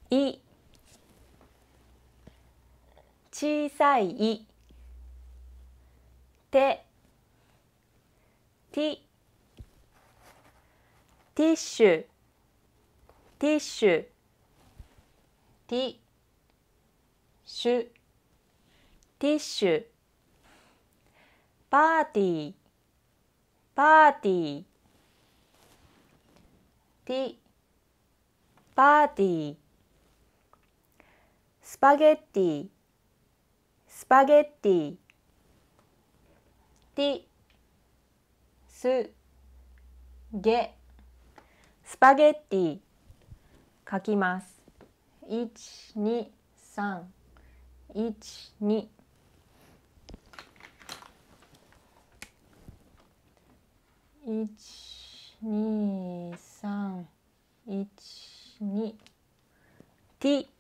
い、小さい、て、ティッシュ、ティッシュ、ティッシュ、ティッシュ、パーティー、パーティー、ティ、パーティー、スパゲッティ、スパゲッティ、ティ、ス、ゲ、スパゲッティ、書きます。1、2、3、1、2、1、2、3、1、2、ティ、